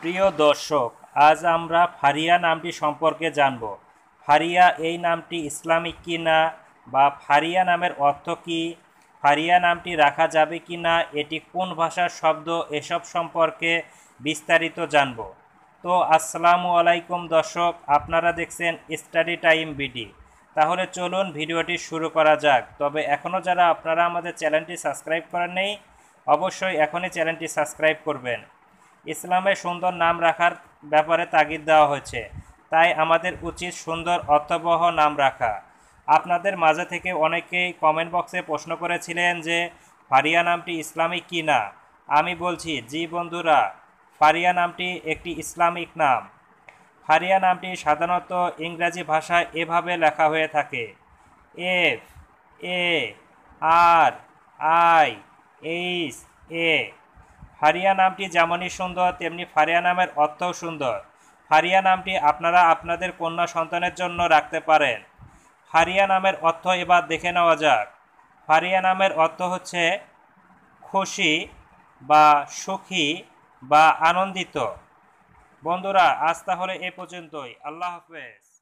প্রিয় দর্শক, আজ আমরা ফারিয়া নামটি সম্পর্কে জানব। ফারিয়া এই নামটি ইসলামিক কি না, বা ফারিয়া নামের অর্থ কী, ফারিয়া নামটি রাখা যাবে কি না, এটি কোন ভাষার শব্দ, এসব সম্পর্কে বিস্তারিত জানব। তো আসসালামু আলাইকুম দর্শক, আপনারা দেখছেন স্টাডি টাইম বিডি। তাহলে চলুন ভিডিওটি শুরু করা যাক। তবে এখনও যারা আপনারা আমাদের চ্যানেলটি সাবস্ক্রাইব করেন নেই, অবশ্যই এখনই চ্যানেলটি সাবস্ক্রাইব করবেন। ইসলামে সুন্দর নাম রাখার ব্যাপারে তাগিদ দেওয়া হয়েছে, তাই আমাদের উচিত সুন্দর অর্থবহ নাম রাখা। আপনাদের মাঝে থেকে অনেকেই কমেন্ট বক্সে প্রশ্ন করেছিলেন যে ফারিয়া নামটি ইসলামিক কি না। আমি বলছি, জি বন্ধুরা, ফারিয়া নামটি একটি ইসলামিক নাম। ফারিয়া নামটি সাধারণত ইংরেজি ভাষায় এভাবে লেখা হয়ে থাকে: FARIA। ফারিয়া নামটি যেমনই সুন্দর, তেমনি ফারিয়া নামের অর্থও সুন্দর। ফারিয়া নামটি আপনারা আপনাদের কন্যা সন্তানের জন্য রাখতে পারেন। ফারিয়া নামের অর্থ এবার দেখে নেওয়া যাক। ফারিয়া নামের অর্থ হচ্ছে খুশি বা সুখী বা আনন্দিত। বন্ধুরা, আজ তাহলে এ পর্যন্তই। আল্লাহ হাফেজ।